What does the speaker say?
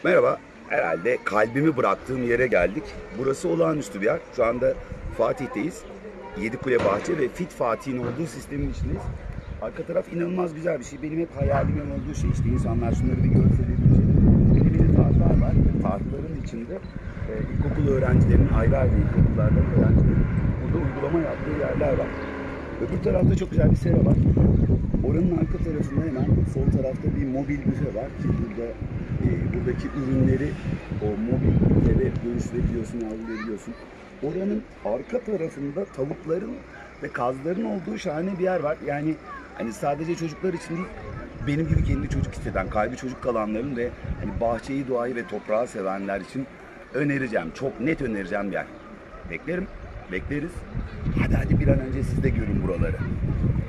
Merhaba, herhalde kalbimi bıraktığım yere geldik. Burası olağanüstü bir yer. Şu anda Fatih'teyiz. Yedikule Bahçe ve Fit Fatih'in olduğu sistemin içindeyiz. Arka taraf inanılmaz güzel bir şey. Benim hep hayalimin olduğu şey işte insanlar şunları bir görse dediğim şey. Elimde tahtlar var. Tahtların içinde ilkokul öğrencilerinin ayrı ayrı ilkokullardan öğrencilerin burada uygulama yaptığı yerler var. Öbür tarafta çok güzel bir sera var. Oranın arka tarafında hemen sol tarafta bir mobil büfe var ki buradaki ürünleri o mobil büfede görüşleyebiliyorsun, algılayabiliyorsun. Oranın arka tarafında tavukların ve kazların olduğu şahane bir yer var. Yani hani sadece çocuklar için değil, benim gibi kendi çocuk hisseden, kalbi çocuk kalanların ve hani bahçeyi, doğayı ve toprağı sevenler için önereceğim. Çok net önereceğim bir yer. Beklerim, bekleriz. Hadi bir an önce siz de görün buraları.